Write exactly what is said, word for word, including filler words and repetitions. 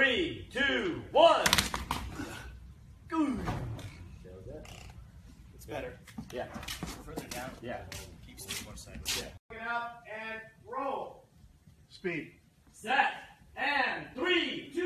three, two, one. It's better. Yeah. Further down. Yeah. Keeps it more sight. Yeah. Get out and roll. Speed. Set. And three, two.